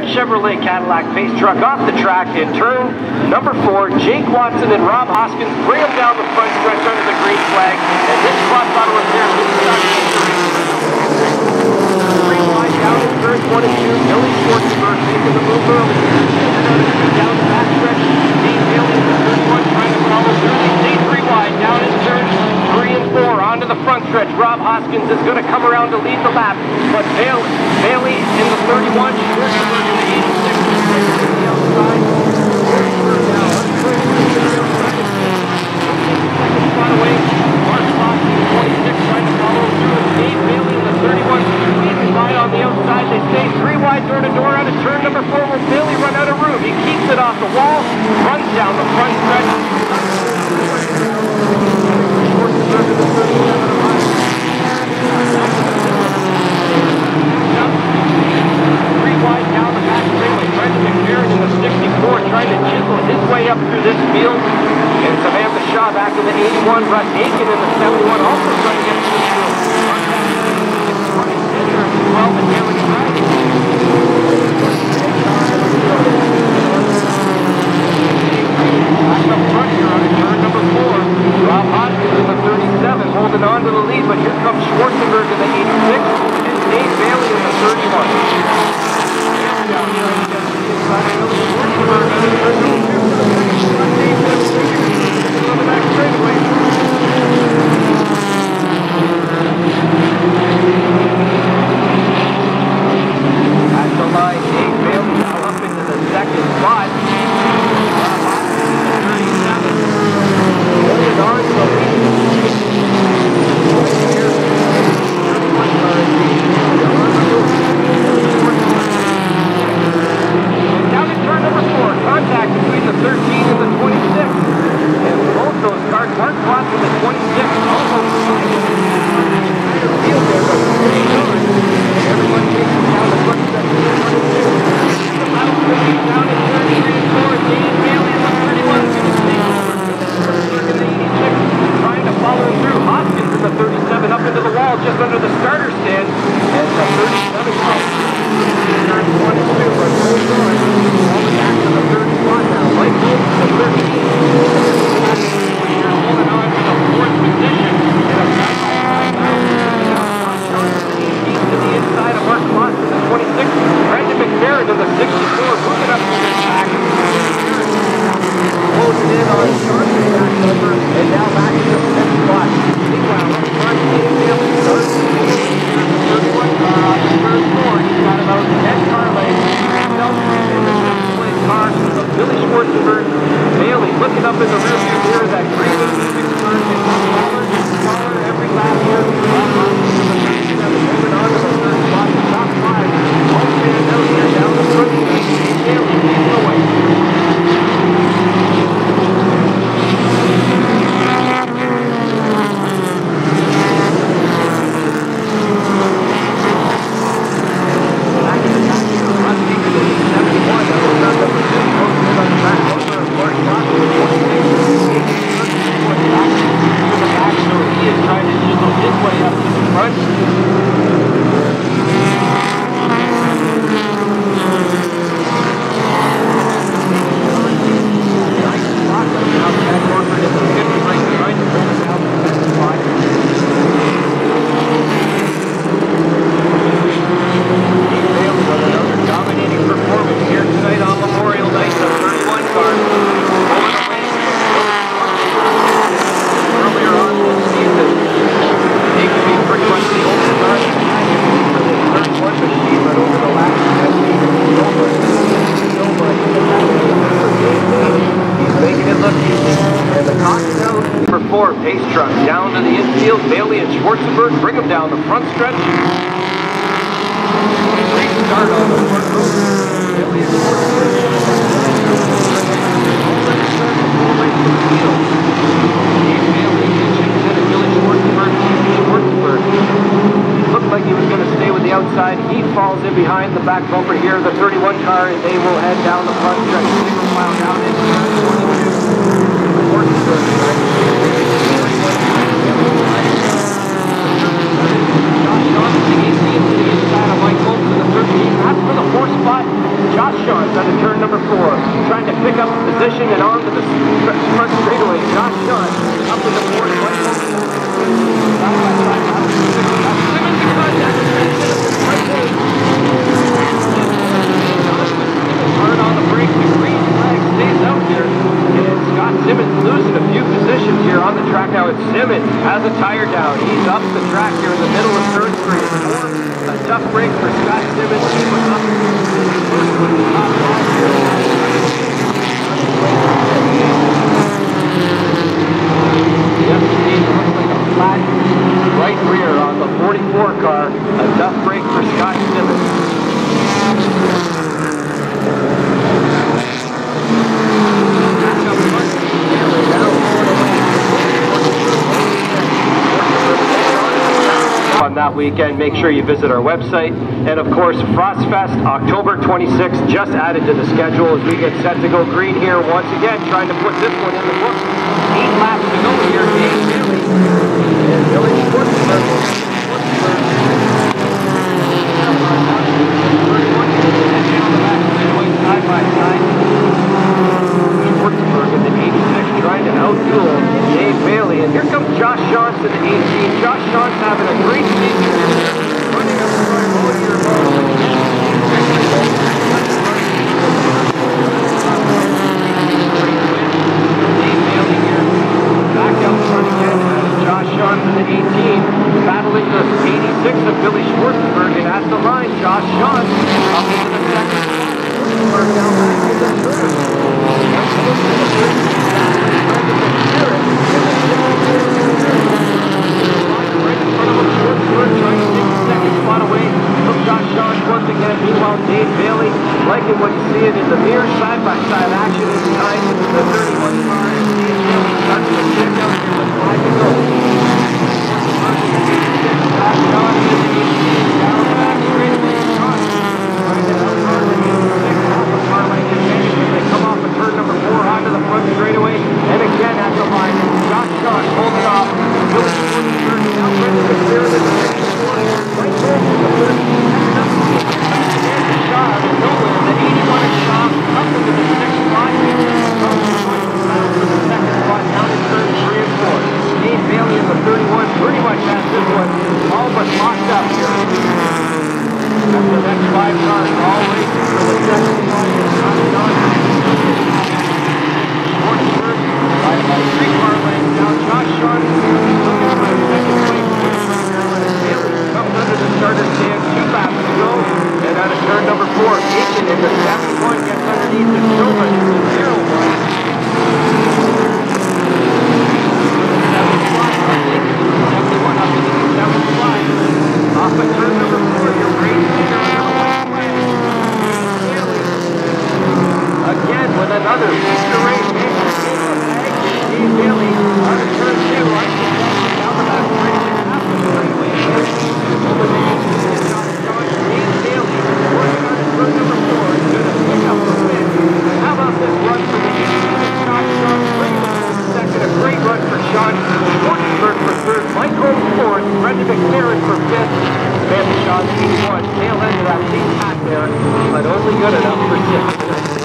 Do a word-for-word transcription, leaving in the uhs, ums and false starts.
Chevrolet Cadillac pace truck off the track in turn number four. Jake Watson and Rob Hoskins bring them down the front stretch under the green flag, and this cross auto repair is starting to three wide down in turn one and two. Billy Schwartzenberg making the move early. Down the back stretch. Dean Bailey in the third one trying to follow through. They stay three wide down in turn three and four. Onto the front stretch. Rob Hoskins is going to come around to lead the lap, but Bailey, Bailey in the thirty-one. Schwartzenberg in the eighty-six. On the outside. Schwartzenberg now unturned to the outside. Second spot away. Mark Fox in the twenty-six trying to follow through. Dave Bailey in the thirty-one. Squeezing by on the outside. They stay three wide door to door out of turn number four. Will Bailey run out of room? He keeps it off the wall. Runs down the front stretch. Schwartzenberg in the thirty-seven. Three wide down the back straightaway. Brendan McFerrin in the sixty-four trying to chisel his way up through this field. And Samantha Shaw back in the eighty-one. Russ Aiken in the seventy-one also trying to get through the field. twelve and Derek Friday. Back up front here on turn number four. Rob Hoskins in the thirty-seven holding on to the lead, but here comes Schwartzenberg in the eighty-six and Dave Bailey in the thirty-one. Down here on the inside, Schwartzenberg in the thirty-two. Dave Bailey on the back straightaway. At the line, Dave Bailey now up into the second spot. thirty-seven. Holding on to the lead. Down in turn number four, contact between the thirteen and the twenty-six. And both those cars, Mark Watson with the twenty-six, almost entire field there, but pretty good. Everyone chasing down the front stretch of the twenty-six. The battle swinging down in turn three and four. Dave Bailey in the thirty-one is going to take over. Schwartzenberg in the eighty-six, trying to follow through. Hoskins in the thirty-seven up into the wall just under the starter stand. And the thirty-seven comes. Turns one and two, but holds on. All the back to the third spot now. Mike Wolf to the thirteen. Here holding on to the fourth position. And a back to the inside of Mark Watson in the twenty-six. Brendan McFerrin in the sixty-four. Moving up to the back. Closing in on Sharp's back number. And now back to the fifth spot. Meanwhile, up front, Dave Bailey starts. thirty-one car on the third floor. He's got about ten car lengths. And the fifth place car of Billy Schwartzenberg. Bailey looking up in the rear view mirror. That green eighty-six car gets smaller and smaller every lap here. Moving on to the third spot. The top five. All stand out here down the front. Bailey leads the way. Pace truck down to the infield. Bailey and Schwartzenberg bring them down the front stretch. Great start on the front road. Bailey and Schwartzenberg. Already starting to pull away from the field. Dave Bailey checks in and Billy Schwartzenberg. Schwartzenberg looked like he was going to stay with the outside. He falls in behind the back bumper here, the thirty-one car, and they will head down the front stretch. Single file down into twenty-two. Schwartzenberg trying to Josh Shantz, the eighteen to the inside of Mike Wolf to the thirteen. That's for the fourth spot. Josh pushing it onto the front straightaway. Josh Shantz up in the fourth. Hard on the brake, the green flag stays out here, and Scott Simmons losing a few positions here on the track now. It's Simmons has a tire down. He's up the track here in the middle of third street. A tough break for Scott Simmons. He was up first with the top line here. Yep, it looks like a flat right rear on the forty-four car. A tough break for Scott Simmons. On that weekend, make sure you visit our website. And of course, Frostfest, October twenty-sixth, just added to the schedule as we get set to go green here once again, trying to put this one in the books. Eight laps to go here. Dave Billy and Billy Schwartzenberg. Side by side. Schwartzenberg in the eighty-six trying to outduel Dave Bailey. And here comes Josh Shantz in the eighteen. Josh Shantz having a great season. Running up the front all year long. Dave Bailey here. Back out front again as Josh Shantz in the eighteen. Battling the eighty-six of Billy Schwartzenberg. And at the line, Josh Shantz up into the second. Schwartzenberg now back in the third. Trying to take the second spot away from Josh Shantz once again. Meanwhile, Dave Bailey liking what he's seeing in the mirror side-by-side action inside the thirty-one car. And Dave Bailey starts to check out here with five to go. Josh Shantz in the eighteen, down the back straightaway. Trying to outrun the eighty-six off the car right advantage as they come off of turn number four onto the front straightaway. And again at the line, Josh Shantz holds it off. Billy Schwartzenberg now ready to clear the right there to the first. There's a shot out of nowhere. The eighty-one is shot up into the sixth spot. From the point to battle for the second spot down in turn three and four. Dave Bailey in the thirty-one pretty much has this one all but locked up here. That's the next five cars all racing for the second spot. Schwartzenberg by about three car lengths down. Josh Shantz looking for a second place. Bailey comes under the starter stand, two laps to go. And out of turn number four, Aiken in the seventy-one gets underneath the Silva to the zero one. seventy-one up into the seventh spot. Off of turn number four, you're racing around the way. Bailey again with another Easter race. Dave Bailey out of turn two, right down the back straight half the straightaway. Over the eighteen, Josh Shantz, Dave Bailey working on his turn number four, going to pick up the win. How about this run for the eighteen? Josh Shantz bringing it to second, a great run for Shantz. Schwartzenberg for third, Michael fourth, Brendan McLaren for fifth. Van Shantz eighty-one, tail end of that big pack there, but only good enough for sixth.